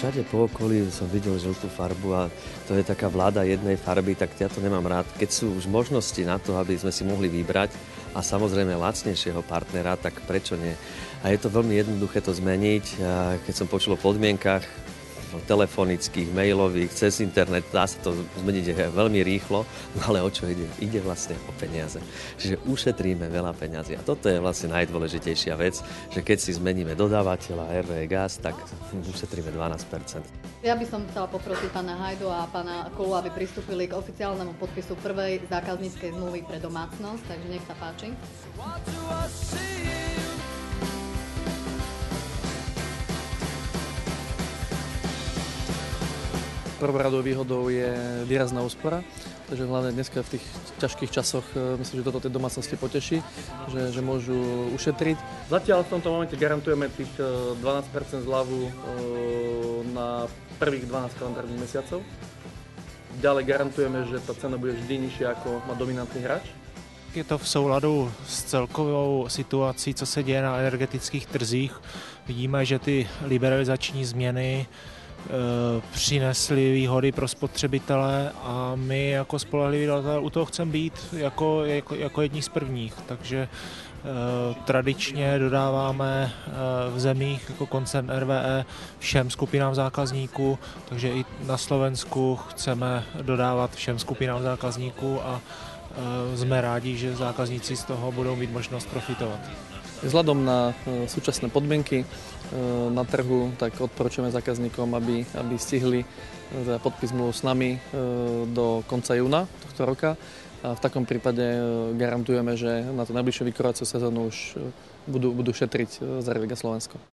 všade po okolí som videl žltú farbu a to je taká vláda jednej farby, tak ja to nemám rád. Keď sú už možnosti na to, aby sme si mohli vybrať a samozrejme lacnejšieho partnera, tak prečo nie? A je to veľmi jednoduché to zmeniť. Keď som počul o podmienkach telefonických, mailových, cez internet, dá sa to zmeniť veľmi rýchlo, no ale o čo ide? Ide vlastne o peniaze. Čiže ušetríme veľa peňazí. A toto je vlastne najdôležitejšia vec, že keď si zmeníme dodávateľa RWE Gas, tak ušetríme 12%. Ja by som chcela poprosiť pána Hajdu a pána Kolu, aby pristúpili k oficiálnemu podpisu prvej zákazníckej zmluvy pre domácnosť, takže nech sa páči. Prvoradou výhodou je výrazná úspora, takže hlavne dneska v tých ťažkých časoch myslím, že toto tie domácnosti poteší, že môžu ušetriť. Zatiaľ v tomto momente garantujeme tých 12% zľavu na prvých 12 kalendárnych mesiacov. Ďalej garantujeme, že tá cena bude vždy nižšia ako má dominantný hráč. Je to v souladu s celkovou situací, co se děje na energetických trzích. Vidíme, že ty liberalizační změny přinesly výhody pro spotřebitele a my jako spolehlivý dodavatel u toho chceme být jako jedni z prvních. Takže tradičně dodáváme v zemích jako koncern RWE všem skupinám zákazníků, takže i na Slovensku chceme dodávat všem skupinám zákazníků a jsme rádi, že zákazníci z toho budou mít možnost profitovat. Vzhľadom na súčasné podmienky na trhu, tak odporúčame zákazníkom, aby stihli podpis zmluv s nami do konca júna tohto roka. A v takom prípade garantujeme, že na tú najbližšiu vykurovaciu sezónu už budú šetriť za RWE Gas Slovensko.